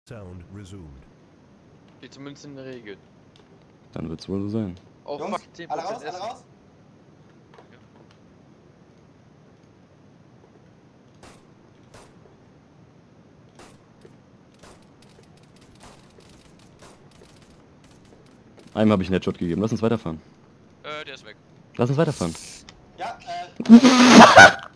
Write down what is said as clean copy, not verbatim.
Sound resumed. Steht zumindest in der Regel. Dann wird's wohl so sein. Oh Jungs, fuck, 10% alle raus, Essen. alle raus. Einem habe ich einen Headshot gegeben. Lass uns weiterfahren. Der ist weg. Lass uns weiterfahren. Ja,